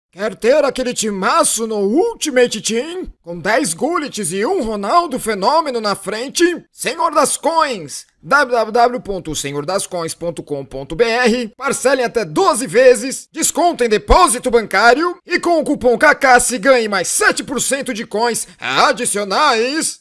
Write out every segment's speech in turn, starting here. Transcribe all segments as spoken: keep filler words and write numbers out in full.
Quer ter aquele timaço no Ultimate Team? Com dez Gullits e um Ronaldo Fenômeno na frente? Senhor das Coins! w w w ponto senhor das coins ponto com ponto b r. Parcelem até doze vezes, desconto em depósito bancário e com o cupom Kaká se ganhe mais sete por cento de coins adicionais.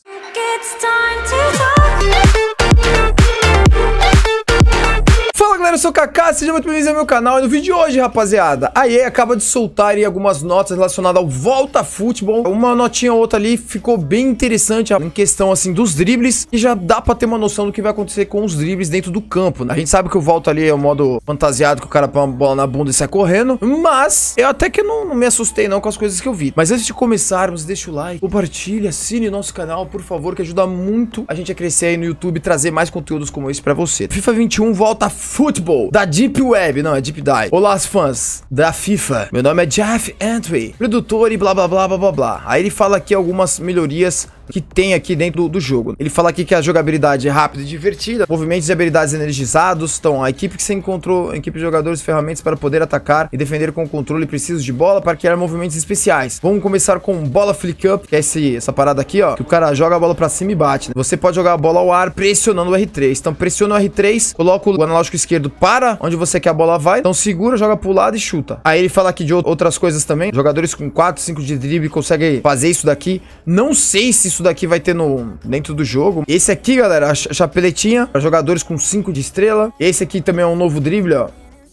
Fala galera, eu sou o Kaká, sejam muito bem-vindos ao meu canal. E no vídeo de hoje, rapaziada, a E A acaba de soltar aí algumas notas relacionadas ao Volta Futebol. Uma notinha ou outra ali ficou bem interessante em questão assim dos dribles, e já dá pra ter uma noção do que vai acontecer com os dribles dentro do campo, né? A gente sabe que o Volta ali é o modo fantasiado, que o cara põe uma bola na bunda e sai correndo, mas eu até que não, não me assustei não com as coisas que eu vi. Mas antes de começarmos, deixa o like, compartilha, assine nosso canal, por favor, que ajuda muito a gente a crescer aí no YouTube e trazer mais conteúdos como esse pra você. FIFA vinte e um Volta Futebol, da Deep Web, não, é Deep Dive. Olá, fãs da FIFA. Meu nome é Jeff Antwi, produtor e blá blá blá blá blá blá. Aí ele fala aqui algumas melhorias que tem aqui dentro do, do jogo. Ele fala aqui que a jogabilidade é rápida e divertida, movimentos e habilidades energizados. Então, a equipe que você encontrou, a equipe de jogadores e ferramentas para poder atacar e defender com controle preciso de bola para criar movimentos especiais. Vamos começar com bola flick up, que é esse, essa parada aqui, ó, que o cara joga a bola pra cima e bate, né? Você pode jogar a bola ao ar pressionando o R três. Então, pressiona o R três, coloca o analógico esquerdo para onde você quer a bola vai. Então, segura, joga pro lado e chuta. Aí ele fala aqui de outras coisas também. Jogadores com quatro, cinco de drible conseguem fazer isso daqui. Não sei se isso daqui vai ter no dentro do jogo. Esse aqui, galera, a chapeletinha para jogadores com cinco de estrela. Esse aqui também é um novo drible, ó.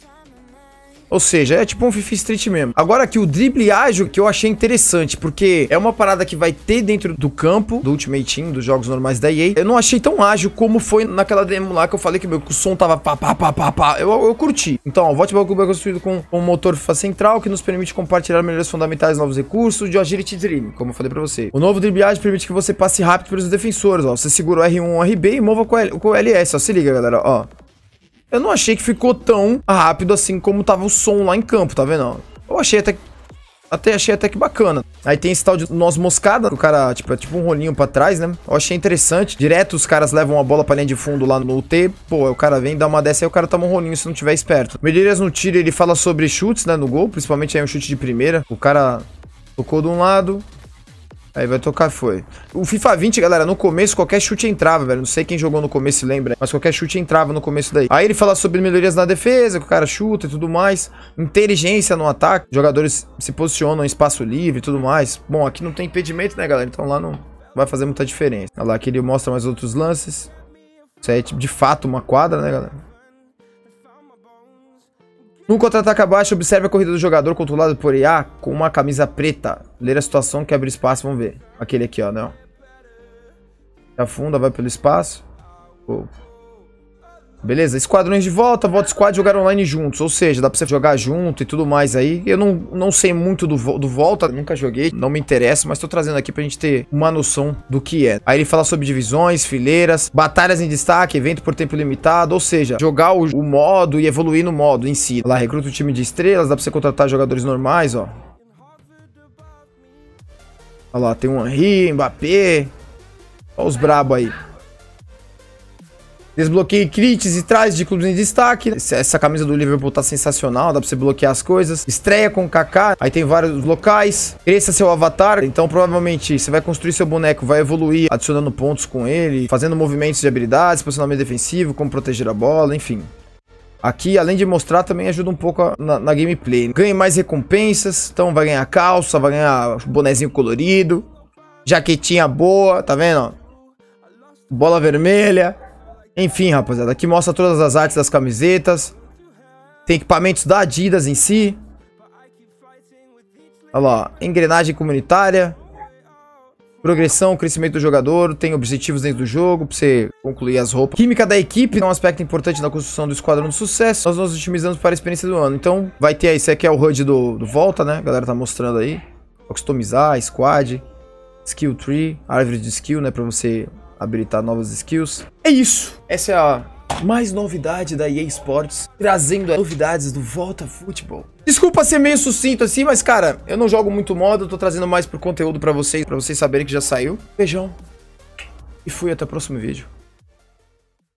Ou seja, é tipo um FIFA Street mesmo. Agora aqui o drible ágil, que eu achei interessante, porque é uma parada que vai ter dentro do campo do Ultimate Team, dos jogos normais da E A. Eu não achei tão ágil como foi naquela demo lá que eu falei que, meu, que o som tava pá, pá, pá, pá, pá. Eu, eu curti. Então, o Volleyball Club é construído com um motor FIFA central que nos permite compartilhar melhorias fundamentais, novos recursos de Agility Dribbling, como eu falei pra você. O novo drible ágil permite que você passe rápido pelos defensores, ó. Você segura o R um, o R B e mova com, L, com o L S, ó. Se liga, galera, ó. Eu não achei que ficou tão rápido assim como tava o som lá em campo, tá vendo? Eu achei até, até achei até que bacana. Aí tem esse tal de noz moscada, que o cara, tipo, é tipo um rolinho pra trás, né? Eu achei interessante. Direto os caras levam a bola pra linha de fundo lá no U T. Pô, o cara vem, dá uma dessa e o cara toma um rolinho se não tiver esperto. Melhorias no tiro, ele fala sobre chutes, né, no gol, principalmente aí um chute de primeira. O cara tocou de um lado, aí vai tocar, foi. O FIFA vinte, galera, no começo qualquer chute entrava, velho. Não sei quem jogou no começo lembra, mas qualquer chute entrava no começo daí. Aí ele fala sobre melhorias na defesa, que o cara chuta e tudo mais. Inteligência no ataque, jogadores se posicionam em espaço livre e tudo mais. Bom, aqui não tem impedimento, né, galera? Então lá não vai fazer muita diferença. Olha lá, aqui ele mostra mais outros lances. Isso é de fato uma quadra, né, galera? No contra-ataque abaixo, observe a corrida do jogador controlado por E A com uma camisa preta. Ler a situação que abre espaço, vamos ver. Aquele aqui, ó, né? Afunda, vai pelo espaço. Pô. Beleza, esquadrões de volta, volta squad jogar online juntos. Ou seja, dá pra você jogar junto e tudo mais aí. Eu não, não sei muito do, do volta, nunca joguei, não me interessa, mas tô trazendo aqui pra gente ter uma noção do que é. Aí ele fala sobre divisões, fileiras, batalhas em destaque, evento por tempo limitado. Ou seja, jogar o, o modo e evoluir no modo em si. Lá, recruta o time de estrelas, dá pra você contratar jogadores normais, ó. Olha lá, tem o Henry, Mbappé. Olha os brabo aí. Desbloqueie crits e trás de clubes em destaque. Essa camisa do Liverpool tá sensacional, dá pra você bloquear as coisas. Estreia com o Kaká, aí tem vários locais. Cresça seu avatar, então provavelmente você vai construir seu boneco, vai evoluir adicionando pontos com ele, fazendo movimentos de habilidades, posicionamento defensivo, como proteger a bola, enfim. Aqui, além de mostrar, também ajuda um pouco na, na gameplay. Ganhe mais recompensas, então vai ganhar calça, vai ganhar bonezinho colorido, jaquetinha boa, tá vendo? Bola vermelha. Enfim, rapaziada, aqui mostra todas as artes das camisetas. Tem equipamentos da Adidas em si. Olha lá, engrenagem comunitária. Progressão, crescimento do jogador. Tem objetivos dentro do jogo pra você concluir as roupas. Química da equipe é um aspecto importante na construção do esquadrão de sucesso. Nós nos otimizamos para a experiência do ano. Então vai ter aí, esse aqui é o H U D do, do Volta, né? A galera tá mostrando aí. Customizar, squad, skill tree, árvore de skill, né? Pra você habilitar novas skills. É isso. Essa é a mais novidade da E A Sports, trazendo novidades do Volta Futebol. Desculpa ser meio sucinto assim, mas cara, eu não jogo muito modo, eu tô trazendo mais pro conteúdo pra vocês, pra vocês saberem que já saiu. Beijão. E fui até o próximo vídeo.